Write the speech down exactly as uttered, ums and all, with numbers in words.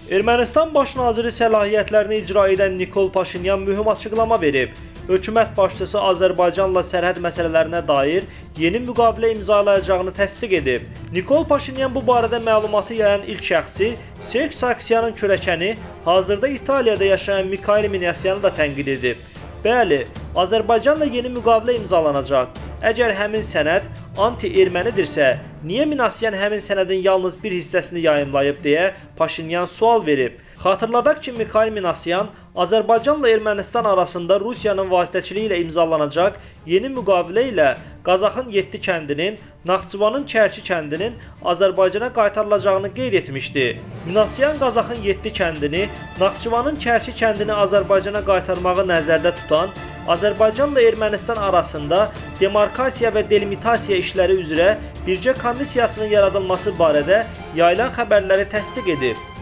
Ermənistan baş naziri səlahiyyətlərini icra edən Nikol Paşinyan mühüm açıqlama verib. Hökumət başçısı Azərbaycanla sərhəd məsələlərinə dair yeni müqavilə imzalayacağını təsdiq edib. Nikol Paşinyan bu barədə məlumatı yayan ilk şəxsi Serj Sarkisyanın kürəkəni, hazırda İtaliyada yaşayan Mikhail Minasyanı da tənqid edib. Bəli, Azərbaycanla yeni müqavilə imzalanacaq. Əgər həmin sənəd anti-ermənidirsə, niyə Minasyan həmin sənədin yalnız bir hissəsini yayımlayıb deyə Paşinyan sual verib. Xatırladaq ki, Mikhail Minasyan Azərbaycanla Ermənistan arasında Rusiyanın vasitəçiliyi ilə imzalanacaq yeni müqavilə ilə Qazaxın yeddi kəndinin, Naxçıvanın Kərki kəndinin Azərbaycana qaytarılacağını qeyd etmişdi. Minasyan Qazaxın yeddi kəndini, Naxçıvanın Kərki kəndini Azərbaycana qaytarmağı nəzərdə tutan, Azərbaycanla Ermənistan arasında demarkasiya və delimitasiya işləri üzrə bircə komissiyasının yaradılması barədə yayılan xəbərləri təsdiq edib.